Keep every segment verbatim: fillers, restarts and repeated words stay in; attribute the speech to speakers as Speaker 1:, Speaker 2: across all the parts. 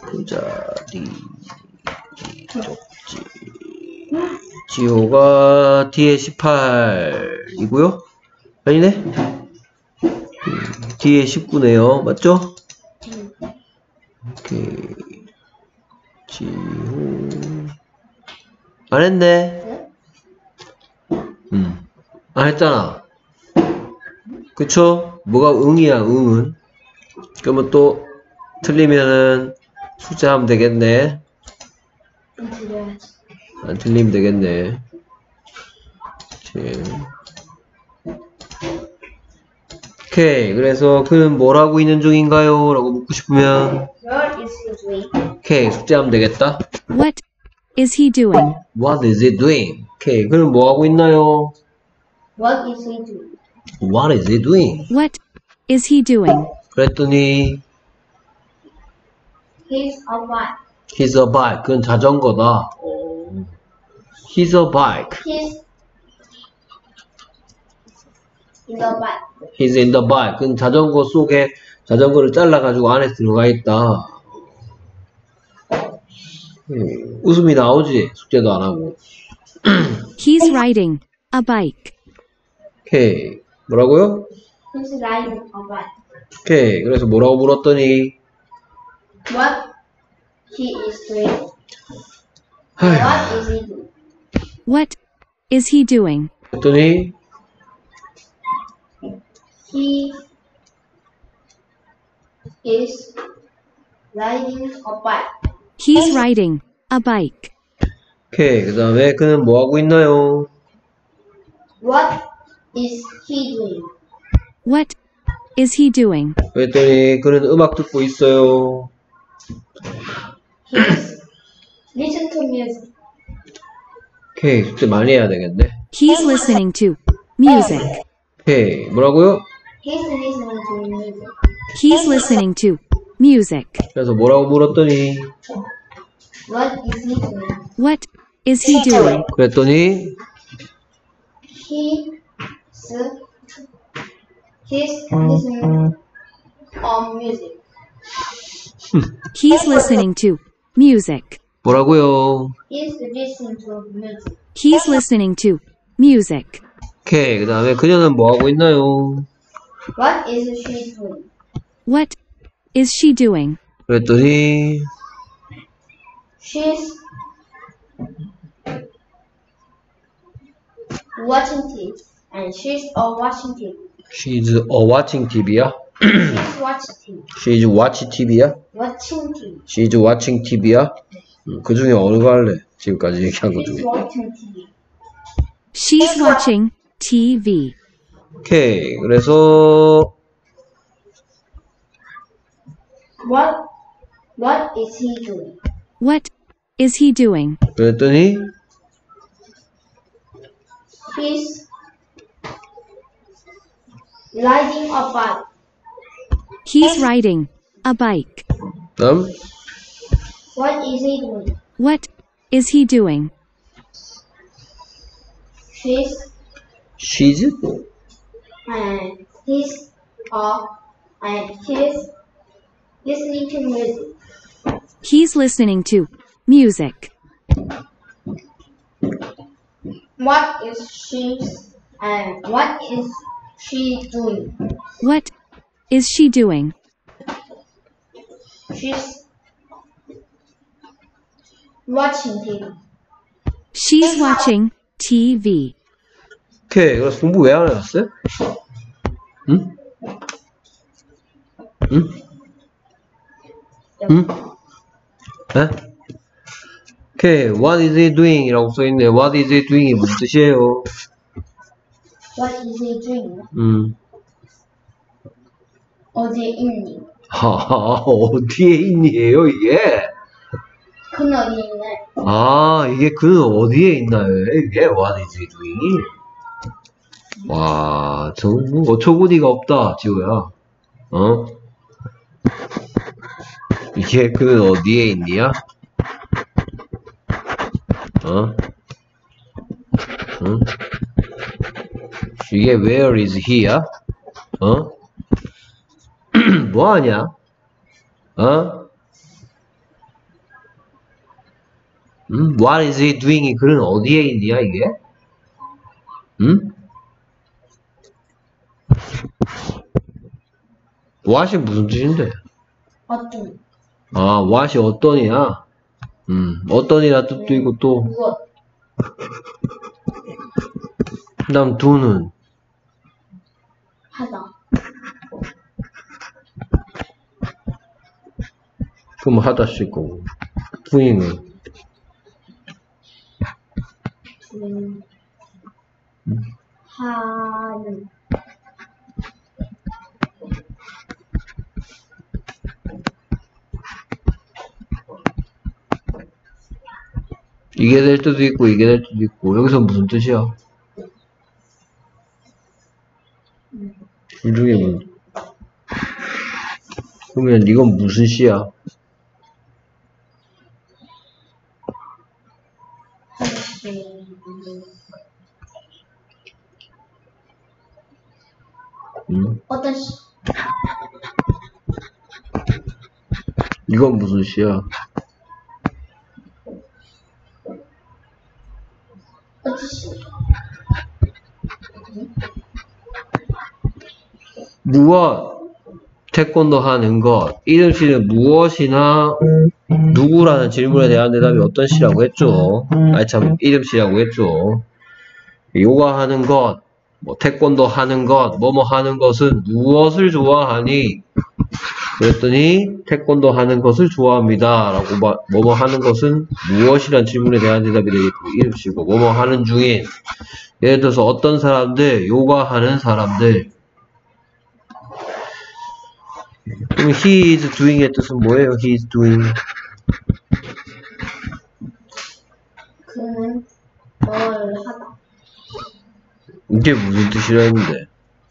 Speaker 1: 보자. D, 쪽지. 지호가 D에 십팔이고요. 아니네? D에 십구네요. 맞죠? 오케이. 지호. 안 했네? 음. 안 했잖아. 그쵸? 뭐가 응이야, 응은. 그러면 또 틀리면은 숫자 하면 되겠네. 안 틀리면 되겠네. 오케이. 그래서 그는 뭘 하고 있는 중인가요? 라고 묻고 싶으면 오케이. 숙제하면 되겠다.
Speaker 2: What is he doing?
Speaker 1: What is he doing? 오케이. 그는 뭐 하고 있나요?
Speaker 3: What is he doing?
Speaker 1: What is he doing?
Speaker 2: What is he doing?
Speaker 1: 그랬더니
Speaker 3: He's a bike.
Speaker 1: He's a bike. 그건 자전거다. 오. He's a bike.
Speaker 3: He's in the bike.
Speaker 1: He's in the bike. 그건 자전거 속에 자전거를 잘라가지고 안에 들어가 있다. 음, 웃음이 나오지? 숙제도 안 하고.
Speaker 2: He's riding a bike.
Speaker 1: 오케이. 뭐라고요?
Speaker 3: He's riding a bike.
Speaker 1: 오케이. 그래서 뭐라고 물었더니
Speaker 3: What he is doing?
Speaker 1: 아휴.
Speaker 3: What is he doing?
Speaker 2: What is he doing?
Speaker 1: 그랬더니
Speaker 3: He is riding a bike.
Speaker 2: He's riding a bike.
Speaker 1: 오케이. 그 다음에 그는 뭐 하고 있나요?
Speaker 3: What is he doing?
Speaker 2: What is he doing?
Speaker 1: 그랬더니 그는 음악 듣고 있어요.
Speaker 3: He's listen to music.
Speaker 1: 오케이. 숙제 많이 해야 되겠네.
Speaker 2: He's listening to music.
Speaker 1: 오케이. 뭐라고요?
Speaker 3: He's listening to music.
Speaker 2: He's listening to music.
Speaker 1: 그래서 뭐라고 물었더니
Speaker 3: What is he doing?
Speaker 2: What is he doing?
Speaker 1: 그랬더니
Speaker 3: He's he's listening on music.
Speaker 2: He's listening to music.
Speaker 1: 뭐라고요?
Speaker 3: He's listening to music.
Speaker 2: He's listening to music.
Speaker 1: 오케이. 그 다음에 그녀는 뭐 하고 있나요?
Speaker 3: What is she doing?
Speaker 2: What is she doing?
Speaker 1: 그랬더니
Speaker 3: She's watching T V. And she's all watching T V.
Speaker 1: she's a watching TV야?
Speaker 3: She's watching T V.
Speaker 1: she's watch TV야?
Speaker 3: Watching T V.
Speaker 1: she's watching TV야? 음, 그 중에 어느 거 할래? 지금까지 얘기한 것
Speaker 3: She's
Speaker 1: 중에.
Speaker 3: watching T V.
Speaker 2: She's watching T V.
Speaker 1: 오케이. 그래서
Speaker 3: What what is he doing?
Speaker 2: What is he doing?
Speaker 1: 그랬더니
Speaker 3: He's riding a bike.
Speaker 2: He's riding a bike.
Speaker 1: 다음
Speaker 3: What is he doing?
Speaker 2: What is he doing?
Speaker 3: She's
Speaker 1: she's
Speaker 3: and he's uh and he's listening to music.
Speaker 2: He's listening to music.
Speaker 3: What is she and what is she doing?
Speaker 2: What is she doing?
Speaker 3: She's watching T V.
Speaker 2: She's watching T V.
Speaker 1: 오케이. 그래서 공부 왜 안 해놨어요? 응? 응? 응? 에? 오케이. What is he doing? 이라고 써있네. What is he doing? 이 무슨 뜻이에요?
Speaker 3: What is he doing?
Speaker 1: 음.
Speaker 3: 어디에 있니?
Speaker 1: 아, 어디에 있니에요, 이게?
Speaker 3: 그는 어디 있네?
Speaker 1: 아, 이게 그는 어디에 있나요? 이게 What is he doing? 와, 정말 어처구니가 없다, 지호야. 어? 이게 그는 어디에 있니야? 어? 응? 이게 where is he야? 어? 뭐하냐? 어? 음? What is he doing이 글은 어디에 있냐 이게? 음? what이 무슨 뜻인데?
Speaker 3: 어떤
Speaker 1: 아, what이 어떤이야? 음, 어떤이라 뜻도 있고 또
Speaker 3: 무엇
Speaker 1: 그 다음 do는
Speaker 3: 하다
Speaker 1: 그럼 하다 쓸 거고 doing은
Speaker 3: 음, 하는
Speaker 1: 이게 될 때도 있고 이게 될 때도 있고 여기서 무슨 뜻이야? 둘 중에 뭐 그러면 이건 무슨 시야?
Speaker 3: 하나씩
Speaker 1: 음?
Speaker 3: 어떤 시
Speaker 1: 이건 무슨 시야?
Speaker 3: 어떤 시
Speaker 1: 무엇? 태권도 하는 것. 이름 시는 무엇이나 누구라는 질문에 대한 대답이 어떤 시라고 했죠? 아니 참 이름 시라고 했죠. 요가 하는 것, 뭐 태권도 하는 것, 뭐뭐 하는 것은 무엇을 좋아하니? 그랬더니 태권도 하는 것을 좋아합니다. 라고 마, 뭐뭐 하는 것은 무엇이란 질문에 대한 대답이 되겠고 이름 시고 뭐뭐 하는 중인 예를 들어서 어떤 사람들, 요가 하는 사람들 그럼 he is doing의 뜻은 뭐예요? he is doing
Speaker 3: 그는 뭘 하다
Speaker 1: 이게 무슨 뜻이라 했는데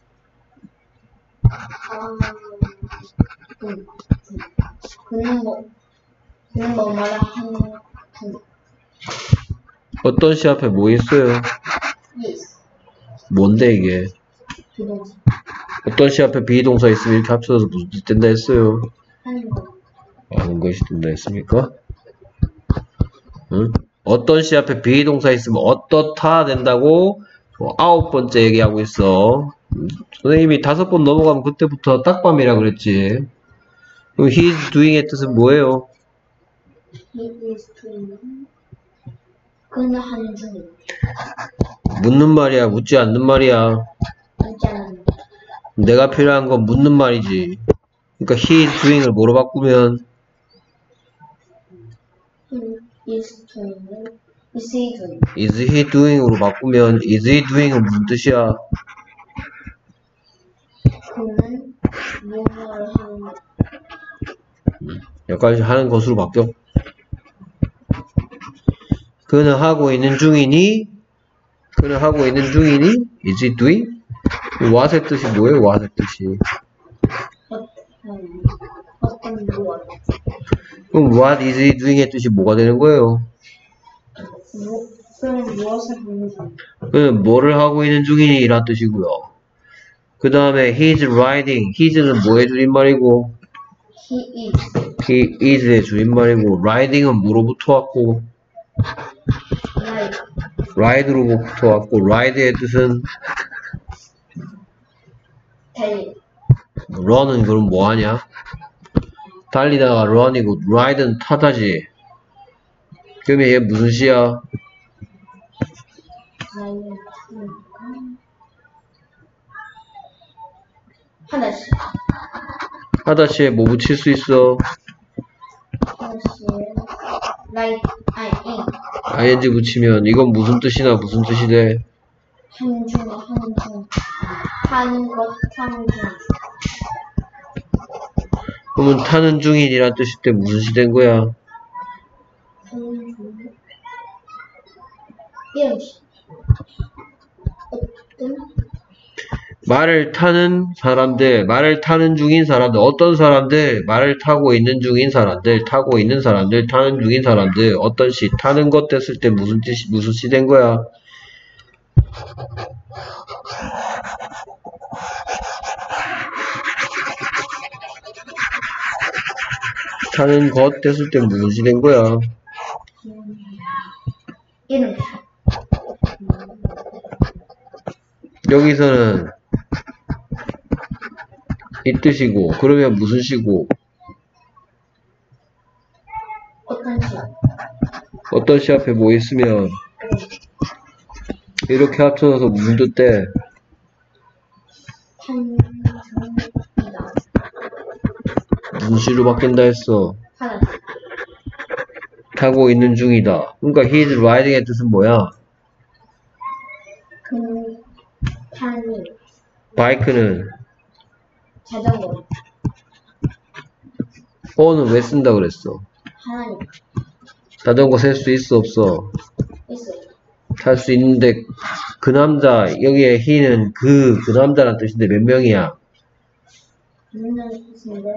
Speaker 3: 아, 음, 그는 뭐 그는 뭐 말을 하는 분
Speaker 1: 어떤 시 앞에 뭐 있어요?
Speaker 3: yes
Speaker 1: 뭔데 이게
Speaker 3: 비동사
Speaker 1: 어떤 시 앞에 비동사 있으면 이렇게 합쳐서 무슨 뜻 된다 했어요?
Speaker 3: 하는 거
Speaker 1: 아는 것이 된다 했습니까? 응? 어떤 시 앞에 비동사 있으면 어떻다 된다고 아홉 번째 얘기하고 있어. 선생님이 다섯 번 넘어가면 그때부터 딱밤이라 그랬지. 그럼 he is doing의 뜻은 뭐예요?
Speaker 3: he is doing 그는 하는 중이다
Speaker 1: 묻는 말이야, 묻지 않는 말이야.
Speaker 3: 있잖아요
Speaker 1: 내가 필요한 건 묻는 말이지. 그러니까 he is doing을 뭐로 바꾸면
Speaker 3: he is doing is he doing
Speaker 1: is he doing으로 바꾸면 is he doing은 무슨 뜻이야?
Speaker 3: 그는 무엇을 하는
Speaker 1: 여기까지 하는 것으로 바뀌어. 그는 하고 있는 중이니 그는 하고 있는 중이니 is he doing? what의 뜻이 뭐예요? what의 뜻이
Speaker 3: 어떤 어떤 무엇
Speaker 1: 그럼 what is he doing의 뜻이 뭐가 되는 거예요?
Speaker 3: 무, 그는 무엇을 하는 중
Speaker 1: 그는 뭐를 하고 있는 중이니 이란 뜻이고요. 그 다음에 he's riding he's는 뭐의 줄임말이고
Speaker 3: he is
Speaker 1: he is의 줄임말이고 riding은 뭐로부터 왔고
Speaker 3: like
Speaker 1: ride로부터 왔고 ride의 뜻은
Speaker 3: 달리
Speaker 1: run은 그럼 뭐하냐? 달리다가 run이고 ride는 타다지. 그러면 얘 무슨 시야?
Speaker 3: 하나씩
Speaker 1: 하다시에 뭐 붙일 수 있어?
Speaker 3: 하나씩 like 아니 in
Speaker 1: ing 붙이면 이건 무슨 뜻이나 무슨 뜻이 돼?
Speaker 3: 하는 중 하는 중 하는 것 하는 중
Speaker 1: 그러면 타는 중인이란 뜻일 때 무슨 시 된 거야?
Speaker 3: 하는 중 이름시 어떤
Speaker 1: 말을 타는 사람들, 말을 타는 중인 사람들, 어떤 사람들, 말을 타고 있는 중인 사람들, 타고 있는 사람들, 타는 중인 사람들, 어떤 시, 타는 것 됐을 때 무슨 뜻이, 무슨 시 된 거야? 타는 것 됐을 때 무슨 시 된 거야?
Speaker 3: 이름.
Speaker 1: 여기서는 이 뜻이고, 그러면 무슨 시고?
Speaker 3: 어떤 시?
Speaker 1: 어떤 시 앞에 뭐 있으면 이렇게 합쳐져서 무슨 뜻 돼?
Speaker 3: 탄중이다.
Speaker 1: 무슨 시로 바뀐다 했어?
Speaker 3: 하나.
Speaker 1: 타고 있는 중이다. 그러니까 he is riding의 뜻은 뭐야?
Speaker 3: 그 탄이
Speaker 1: 바이크는
Speaker 3: 자전거.
Speaker 1: 어는 왜 쓴다 그랬어?
Speaker 3: 하나님.
Speaker 1: 자전거 셀 수 있어 없어?
Speaker 3: 있어요.
Speaker 1: 탈 수 있는데 그 남자 여기에 he는 그, 그 남자란 뜻인데 몇 명이야?
Speaker 3: 있는 뜻인데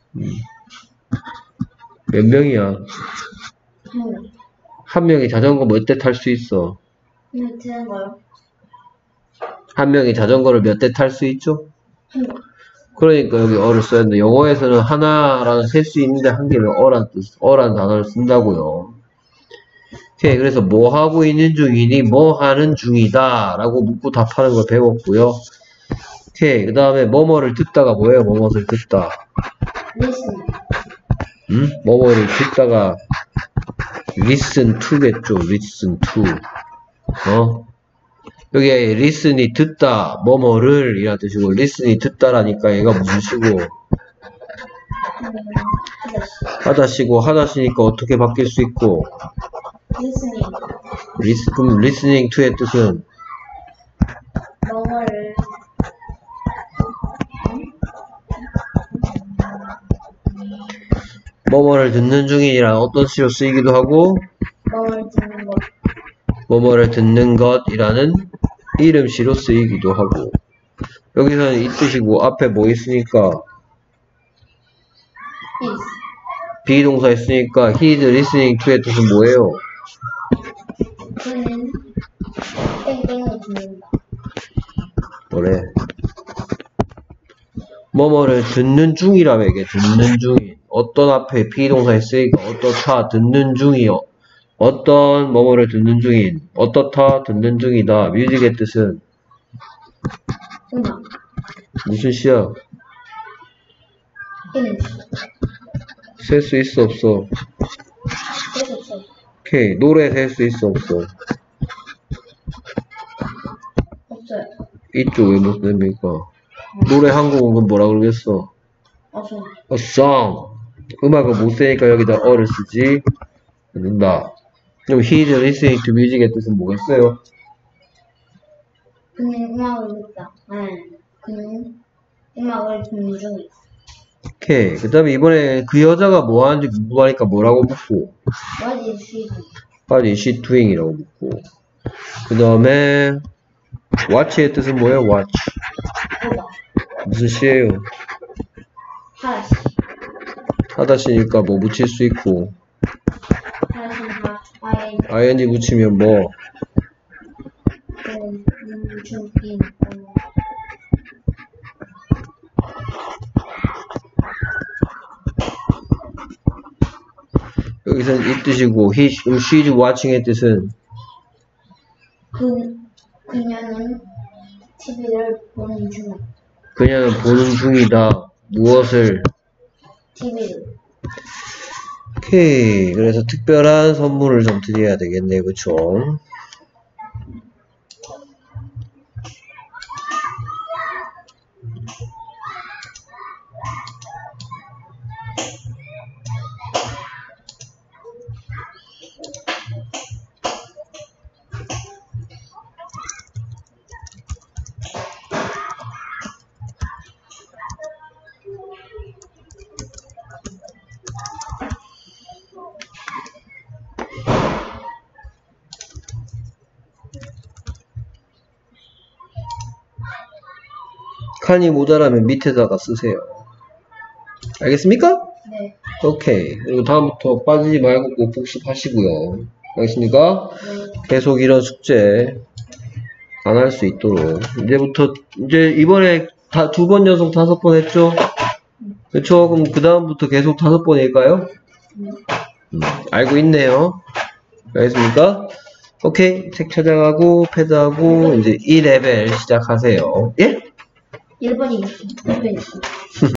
Speaker 1: 몇 명이야?
Speaker 3: 한 명.
Speaker 1: 한 명이 자전거 몇 대 탈 수 있어?
Speaker 3: 그냥 드는 거요.
Speaker 1: 한 명이 자전거를 몇 대 탈 수 있죠?
Speaker 3: 한 명.
Speaker 1: 그러니까 여기 어를 써야 되는데 영어에서는 하나라는 셀 수 있는데 한 개를 어란 뜻, 어란 단어를 쓴다고요. 오케이, 그래서 뭐 하고 있는 중이니 뭐 하는 중이다 라고 묻고 답하는 걸 배웠고요. 오케이, 그 다음에 뭐뭐를 듣다가 뭐예요? 뭐뭐를 듣다.
Speaker 3: listen.
Speaker 1: 음? 뭐뭐를 듣다가 listen to겠죠. listen to. 어? 여기에 listen이 듣다, 뭐뭐를 이라는 뜻이고 listen이 듣다라니까 얘가 무슨 시고?
Speaker 3: 음, 하다시.
Speaker 1: 하다시고 하다시니까 어떻게 바뀔 수 있고?
Speaker 3: listening.
Speaker 1: 리스, 그럼 listening to의 뜻은
Speaker 3: 영어를
Speaker 1: 뭐뭐를 듣는 중이란 어떤 시로 쓰이기도 하고
Speaker 3: 영어를 듣는 것.
Speaker 1: 뭐뭐를 듣는 것이라는 이름시로 쓰이기도 하고 여기서는 이 뜻이고 앞에 뭐 있으니까
Speaker 3: is.
Speaker 1: 비동사 있으니까 he is listening to의 뜻은 뭐예요?
Speaker 3: 그는 땡땡을 듣는다.
Speaker 1: 뭐래? 뭐뭐를 듣는 중이라며 이게 듣는 중이 어떤 앞에 비동사 있으니까 어떻다 듣는 중이요 어떤 뭐뭐를 듣는 중인 어떻다 듣는 중이다 뮤직의 뜻은
Speaker 3: 음악.
Speaker 1: 무슨 시야?
Speaker 3: 이름.
Speaker 1: 셀 수 있어 없어?
Speaker 3: 그래서 저
Speaker 1: 오케이 노래 셀 수 있어 없어?
Speaker 3: 없어요.
Speaker 1: 이쪽 왜 못 냅니까? 노래 한국어는 뭐라 그러겠어?
Speaker 3: 어서.
Speaker 1: A song 음악을 못 세니까 여기다 어를 쓰지 않는다. 그럼 he is listening to music의 뜻은 뭐겠어요?
Speaker 3: 그는 음악을 듣다. 네. 그는 음악을 듣는 중이다.
Speaker 1: 오케이 그 다음에 이번에 그 여자가 뭐 하는지 궁금하니까 뭐라고 묻고
Speaker 3: What is she doing?
Speaker 1: What is she doing? 이라고 묻고 그 다음에 watch의 뜻은 뭐예요? watch
Speaker 3: 보다.
Speaker 1: 무슨 시예요?
Speaker 3: 하다시.
Speaker 1: 하다시니까 뭐 붙일 수 있고
Speaker 3: 하다시 하. 아예
Speaker 1: ing 붙이면 뭐
Speaker 3: 그는 중인.
Speaker 1: 여기서는 이 뜻이고 he, she's watching의 뜻은
Speaker 3: 그 그녀는 티비를 보는 중.
Speaker 1: 그녀는 보는 중이다. 무엇을?
Speaker 3: 티비를.
Speaker 1: 오케이. 그래서 특별한 선물을 좀 드려야 되겠네. 그쵸? 칸이 모자라면 밑에다가 쓰세요. 알겠습니까?
Speaker 3: 네.
Speaker 1: 오케이. 그리고 다음부터 빠지지 말고 꼭 복습하시고요. 알겠습니까?
Speaker 3: 네.
Speaker 1: 계속 이런 숙제 안 할 수 있도록. 이제부터, 이제 이번에 다 두 번 연속 다섯 번 했죠? 그쵸? 그럼 그 다음부터 계속 다섯 번일까요?
Speaker 3: 네.
Speaker 1: 음, 알고 있네요. 알겠습니까? 오케이. 책 찾아가고, 패드하고, 이제 이 레벨 시작하세요. 예?
Speaker 3: 일 번이 있어. 일 번 있어.